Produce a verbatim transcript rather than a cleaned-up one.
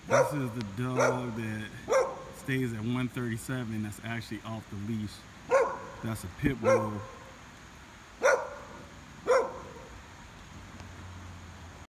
This is the dog that stays at one thirty-seven that's actually off the leash. That's a pit bull.